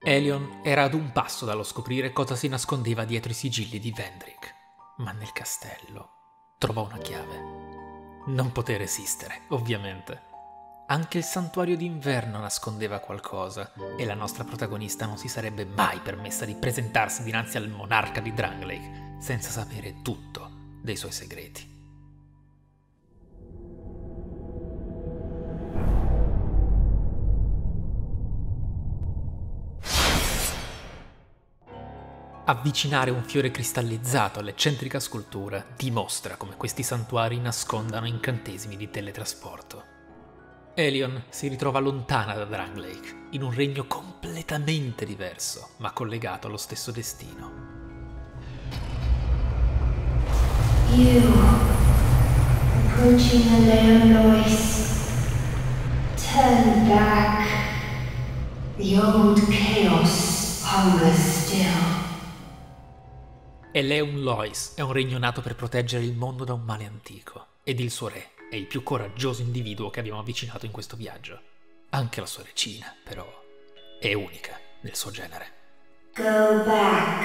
Elion era ad un passo dallo scoprire cosa si nascondeva dietro i sigilli di Vendrick, ma nel castello trovò una chiave. Non poté resistere, ovviamente. Anche il santuario d'inverno nascondeva qualcosa e la nostra protagonista non si sarebbe mai permessa di presentarsi dinanzi al monarca di Drangleic senza sapere tutto dei suoi segreti. Avvicinare un fiore cristallizzato all'eccentrica scultura dimostra come questi santuari nascondano incantesimi di teletrasporto. Elion si ritrova lontana da Drangleic, in un regno completamente diverso, ma collegato allo stesso destino. You, approaching the Leon Lois, turn back. The old chaos hungers still. Eleun Lois è un regno nato per proteggere il mondo da un male antico, ed il suo re è il più coraggioso individuo che abbiamo avvicinato in questo viaggio. Anche la sua regina, però, è unica nel suo genere. Go back.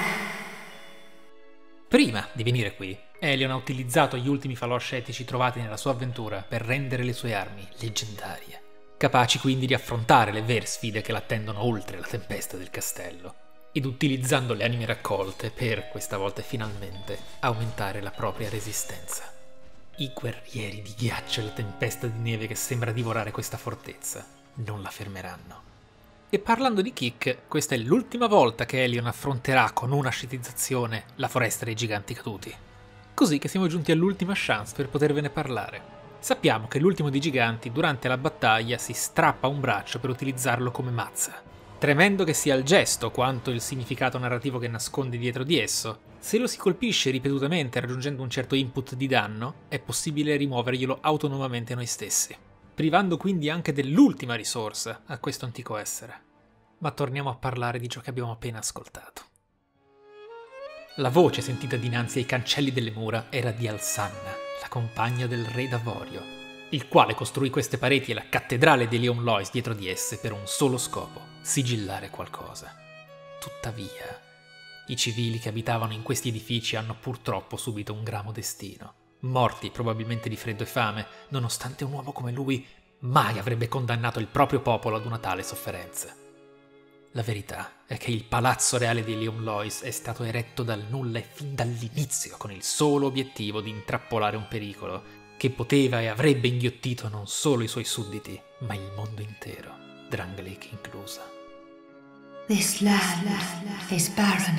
Prima di venire qui, Elion ha utilizzato gli ultimi falò ascetici trovati nella sua avventura per rendere le sue armi leggendarie, capaci quindi di affrontare le vere sfide che l'attendono oltre la tempesta del castello, ed utilizzando le anime raccolte per, questa volta e finalmente, aumentare la propria resistenza. I guerrieri di ghiaccio e la tempesta di neve che sembra divorare questa fortezza non la fermeranno. E parlando di Kik, questa è l'ultima volta che Elion affronterà con una ascetizzazione la foresta dei giganti caduti. Così che siamo giunti all'ultima chance per potervene parlare. Sappiamo che l'ultimo dei giganti durante la battaglia si strappa un braccio per utilizzarlo come mazza. Tremendo che sia il gesto quanto il significato narrativo che nasconde dietro di esso, se lo si colpisce ripetutamente raggiungendo un certo input di danno, è possibile rimuoverglielo autonomamente noi stessi, privando quindi anche dell'ultima risorsa a questo antico essere. Ma torniamo a parlare di ciò che abbiamo appena ascoltato. La voce sentita dinanzi ai cancelli delle mura era di Alsanna, la compagna del re d'Avorio, il quale costruì queste pareti e la cattedrale di Leon Lois dietro di esse per un solo scopo: sigillare qualcosa. Tuttavia, i civili che abitavano in questi edifici hanno purtroppo subito un gramo destino, morti probabilmente di freddo e fame, nonostante un uomo come lui mai avrebbe condannato il proprio popolo ad una tale sofferenza. La verità è che il palazzo reale di Leon Lois è stato eretto dal nulla e fin dall'inizio con il solo obiettivo di intrappolare un pericolo che poteva e avrebbe inghiottito non solo i suoi sudditi, ma il mondo intero, Drangleic inclusa. This land is barren,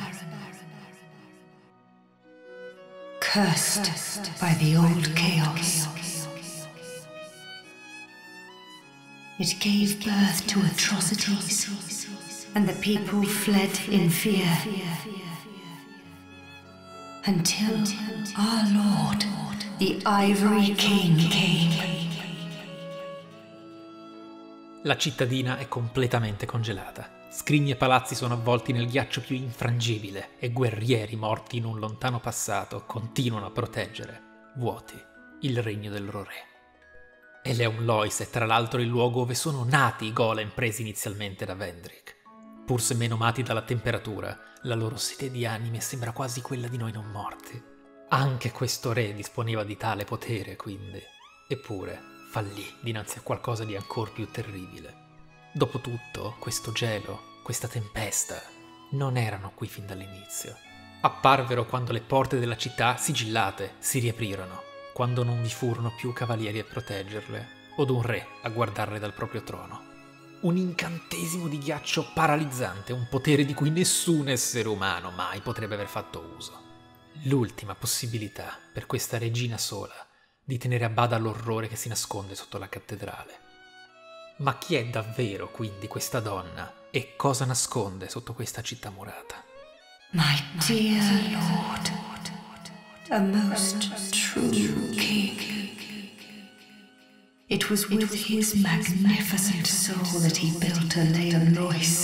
cursed by the old chaos. It gave birth to atrocities, and the people fled in fear, until our Lord, the Ivory King, came. La cittadina è completamente congelata. Scrigni e palazzi sono avvolti nel ghiaccio più infrangibile e guerrieri morti in un lontano passato continuano a proteggere, vuoti, il regno del loro re. Eleun Lois è tra l'altro il luogo dove sono nati i golem presi inizialmente da Vendrick. Pur se menomati dalla temperatura, la loro sete di anime sembra quasi quella di noi non morti. Anche questo re disponeva di tale potere, quindi. Eppure fallì dinanzi a qualcosa di ancor più terribile. Dopotutto, questo gelo, questa tempesta, non erano qui fin dall'inizio. Apparvero quando le porte della città, sigillate, si riaprirono, quando non vi furono più cavalieri a proteggerle, o un re a guardarle dal proprio trono. Un incantesimo di ghiaccio paralizzante, un potere di cui nessun essere umano mai potrebbe aver fatto uso. L'ultima possibilità per questa regina sola di tenere a bada l'orrore che si nasconde sotto la cattedrale. Ma chi è davvero quindi questa donna e cosa nasconde sotto questa città murata? My dear Lord, a most true king. It was with his magnificent soul that he built a Leon Lois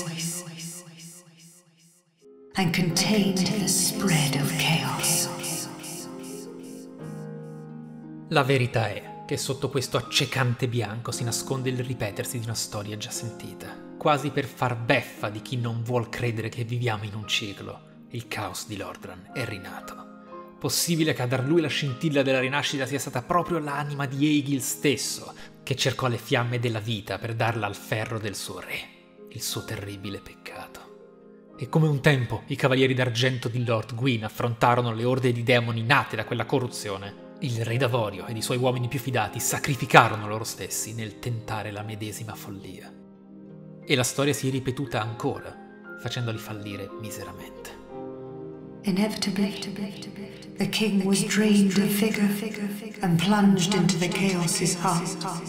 and contained the spread of chaos. La verità è che sotto questo accecante bianco si nasconde il ripetersi di una storia già sentita, quasi per far beffa di chi non vuol credere che viviamo in un ciclo. Il caos di Lordran è rinato. Possibile che a dar lui la scintilla della rinascita sia stata proprio l'anima di Egil stesso, che cercò le fiamme della vita per darla al ferro del suo re, il suo terribile peccato. E come un tempo i cavalieri d'argento di Lord Gwyn affrontarono le orde di demoni nate da quella corruzione, il re d'Avorio ed i suoi uomini più fidati sacrificarono loro stessi nel tentare la medesima follia. E la storia si è ripetuta ancora, facendoli fallire miseramente. Inevitably, the king was drained of vigor and plunged into the chaos's heart.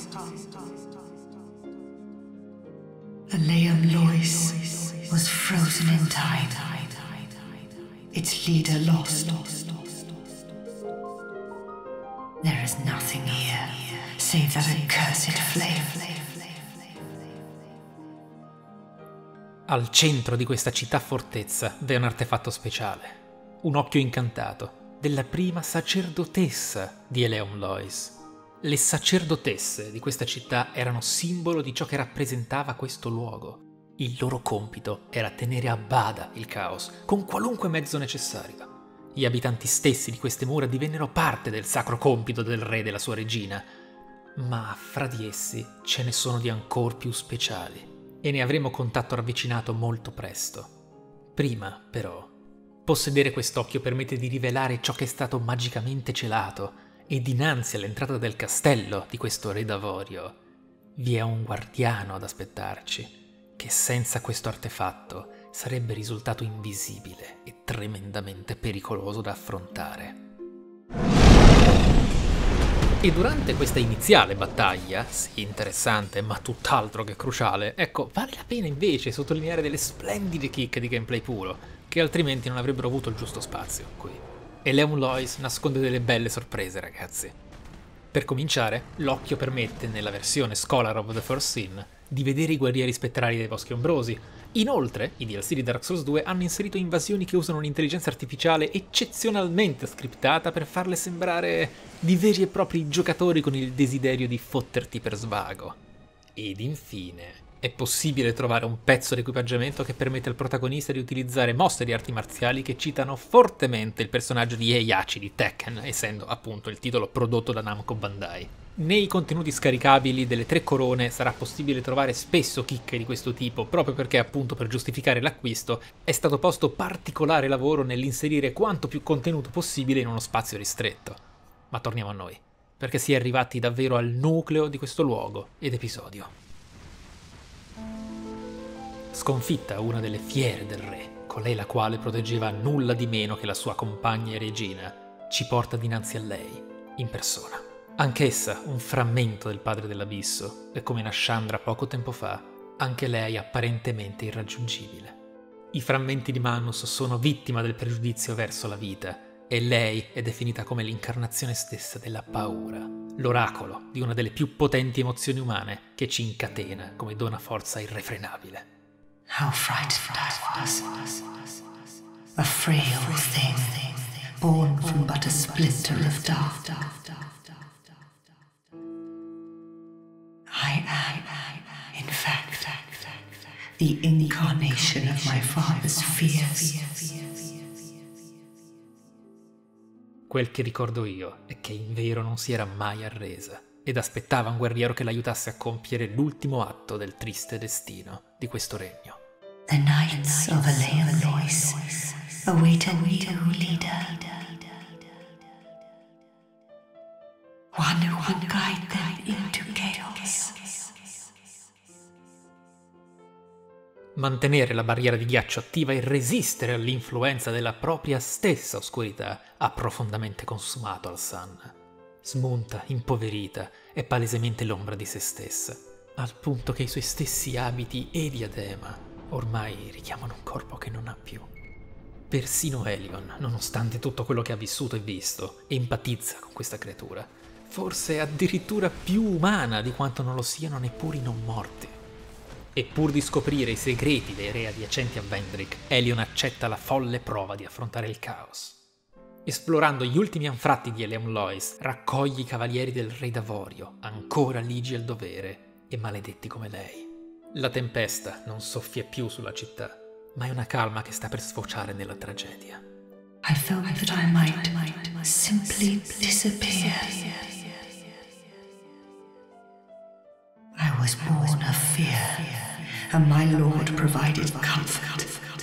Aleum Lois was frozen in time, its leader lost. There is nothing here save that accursed flame. Al centro di questa città fortezza v'è un artefatto speciale, un occhio incantato della prima sacerdotessa di Aleum Lois. Le sacerdotesse di questa città erano simbolo di ciò che rappresentava questo luogo. Il loro compito era tenere a bada il caos con qualunque mezzo necessario. Gli abitanti stessi di queste mura divennero parte del sacro compito del re e della sua regina, ma fra di essi ce ne sono di ancor più speciali e ne avremo contatto ravvicinato molto presto. Prima, però, possedere quest'occhio permette di rivelare ciò che è stato magicamente celato e dinanzi all'entrata del castello di questo re d'Avorio vi è un guardiano ad aspettarci che senza questo artefatto sarebbe risultato invisibile e tremendamente pericoloso da affrontare. E durante questa iniziale battaglia, sì interessante ma tutt'altro che cruciale, ecco, vale la pena invece sottolineare delle splendide chicche di gameplay puro, che altrimenti non avrebbero avuto il giusto spazio qui. E Aleum Lois nasconde delle belle sorprese, ragazzi. Per cominciare, l'occhio permette, nella versione Scholar of the First Sin, di vedere i guerrieri spettrali dei boschi ombrosi. Inoltre, i DLC di Dark Souls 2 hanno inserito invasioni che usano un'intelligenza artificiale eccezionalmente scriptata per farle sembrare di veri e propri giocatori con il desiderio di fotterti per svago. Ed infine, è possibile trovare un pezzo di equipaggiamento che permette al protagonista di utilizzare mosse di arti marziali che citano fortemente il personaggio di Heihachi di Tekken, essendo appunto il titolo prodotto da Namco Bandai. Nei contenuti scaricabili delle 3 corone sarà possibile trovare spesso chicche di questo tipo, proprio perché appunto per giustificare l'acquisto è stato posto particolare lavoro nell'inserire quanto più contenuto possibile in uno spazio ristretto. Ma torniamo a noi, perché si è arrivati davvero al nucleo di questo luogo ed episodio. Sconfitta una delle fiere del re, colei la quale proteggeva nulla di meno che la sua compagna e regina, ci porta dinanzi a lei, in persona. Anch'essa un frammento del padre dell'abisso, e come Nashandra poco tempo fa, anche lei apparentemente irraggiungibile. I frammenti di Manus sono vittima del pregiudizio verso la vita, e lei è definita come l'incarnazione stessa della paura, l'oracolo di una delle più potenti emozioni umane che ci incatena come dona forza irrefrenabile. How frightened I was. A frail thing, born from but a splinter of doubt. I am, in fact, the incarnation of my father's fears. Quel che ricordo io è che in vero non si era mai arresa ed aspettava un guerriero che l'aiutasse a compiere l'ultimo atto del triste destino di questo regno. The Knights of Aleum Lois await a new leader, one who will guide them into chaos. Mantenere la barriera di ghiaccio attiva e resistere all'influenza della propria stessa oscurità ha profondamente consumato Al-San. Smunta, impoverita, è palesemente l'ombra di se stessa, al punto che i suoi stessi abiti e diadema ormai richiamano un corpo che non ha più. Persino Elion, nonostante tutto quello che ha vissuto e visto, empatizza con questa creatura, forse addirittura più umana di quanto non lo siano neppure i non morti. E pur di scoprire i segreti dei re adiacenti a Vendrick, Elion accetta la folle prova di affrontare il caos. Esplorando gli ultimi anfratti di Eleum Lois, raccoglie i cavalieri del re d'Avorio, ancora ligi al dovere e maledetti come lei. La tempesta non soffia più sulla città, ma è una calma che sta per sfociare nella tragedia. I felt that I might simply disappear. I was born of fear, and my Lord provided comfort.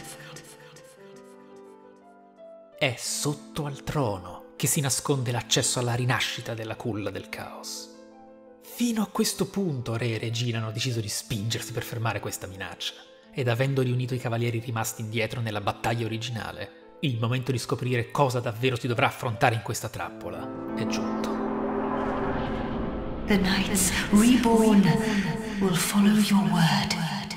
È sotto al trono che si nasconde l'accesso alla rinascita della culla del caos. Fino a questo punto re e regina hanno deciso di spingersi per fermare questa minaccia, ed avendo riunito i cavalieri rimasti indietro nella battaglia originale, il momento di scoprire cosa davvero si dovrà affrontare in questa trappola è giunto. The knights reborn will follow your word.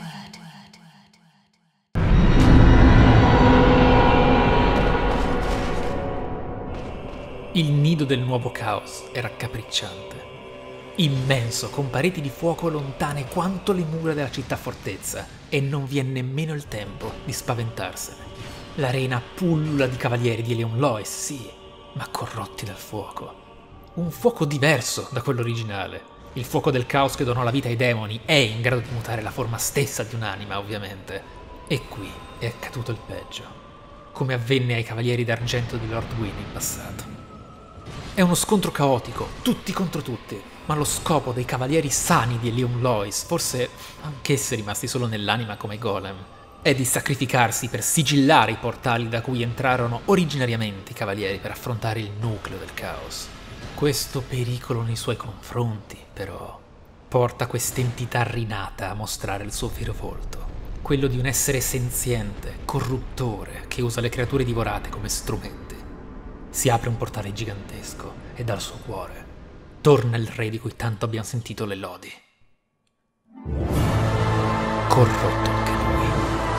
Il nido del nuovo caos è raccapricciante. Immenso, con pareti di fuoco lontane quanto le mura della città-fortezza, e non vi è nemmeno il tempo di spaventarsene. L'arena pullula di cavalieri di Eleum Lois, sì, ma corrotti dal fuoco. Un fuoco diverso da quello originale. Il fuoco del caos che donò la vita ai demoni è in grado di mutare la forma stessa di un'anima, ovviamente. E qui è accaduto il peggio, come avvenne ai cavalieri d'argento di Lord Gwyn in passato. È uno scontro caotico, tutti contro tutti, ma lo scopo dei cavalieri sani di Eleum Lois, forse anch'essi rimasti solo nell'anima come golem, è di sacrificarsi per sigillare i portali da cui entrarono originariamente i cavalieri per affrontare il nucleo del caos. Questo pericolo nei suoi confronti, però, porta quest'entità rinata a mostrare il suo vero volto, quello di un essere senziente, corruttore, che usa le creature divorate come strumenti. Si apre un portale gigantesco e dal suo cuore torna il re di cui tanto abbiamo sentito le lodi. Corrotto anche lui.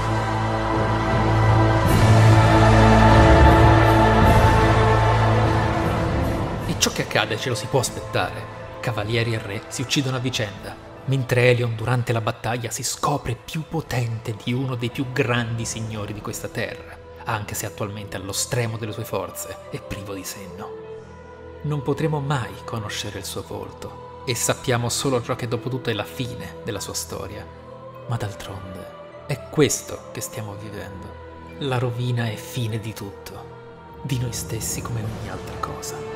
E ciò che accade ce lo si può aspettare. Cavalieri e re si uccidono a vicenda, mentre Elion durante la battaglia si scopre più potente di uno dei più grandi signori di questa terra, anche se attualmente allo stremo delle sue forze è privo di senno. Non potremo mai conoscere il suo volto e sappiamo solo ciò che dopo tutto è la fine della sua storia. Ma d'altronde è questo che stiamo vivendo. La rovina e fine di tutto, di noi stessi come ogni altra cosa.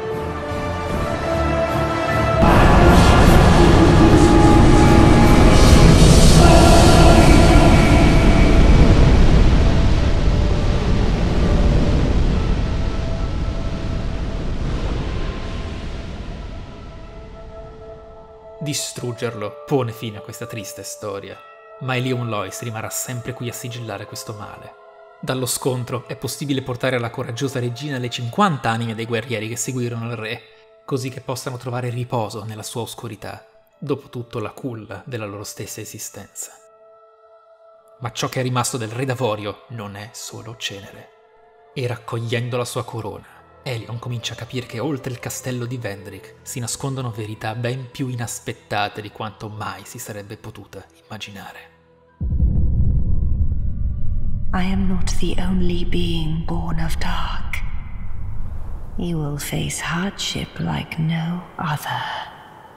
Distruggerlo pone fine a questa triste storia, ma Eleum Lois rimarrà sempre qui a sigillare questo male. Dallo scontro è possibile portare alla coraggiosa regina le 50 anime dei guerrieri che seguirono il re, così che possano trovare riposo nella sua oscurità, dopo tutto la culla della loro stessa esistenza. Ma ciò che è rimasto del re d'Avorio non è solo cenere. E raccogliendo la sua corona, Elion comincia a capire che oltre il castello di Vendrick si nascondono verità ben più inaspettate di quanto mai si sarebbe potuta immaginare. I am not the only being born of dark. You will face hardship like no other.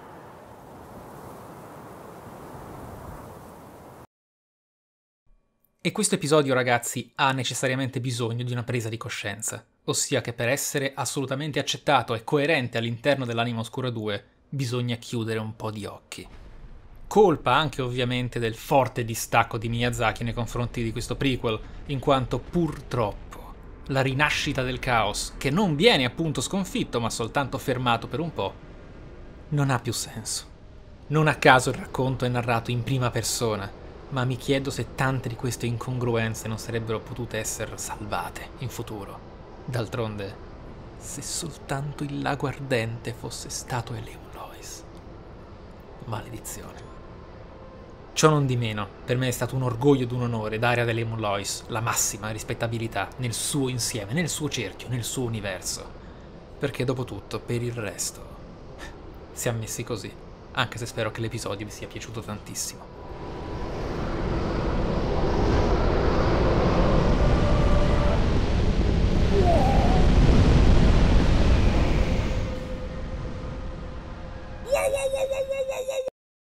E questo episodio, ragazzi, ha necessariamente bisogno di una presa di coscienza, ossia che per essere assolutamente accettato e coerente all'interno dell'Anima Oscura 2 bisogna chiudere un po' di occhi. Colpa anche ovviamente del forte distacco di Miyazaki nei confronti di questo prequel, in quanto purtroppo la rinascita del caos, che non viene appunto sconfitto ma soltanto fermato per un po', non ha più senso. Non a caso il racconto è narrato in prima persona, ma mi chiedo se tante di queste incongruenze non sarebbero potute essere salvate in futuro. D'altronde, se soltanto il lago ardente fosse stato Eleum Lois. Maledizione. Ciò non di meno, per me è stato un orgoglio ed un onore dare ad Eleum Lois la massima rispettabilità nel suo insieme, nel suo cerchio, nel suo universo. Perché dopo tutto, per il resto, siamo messi così, anche se spero che l'episodio vi sia piaciuto tantissimo.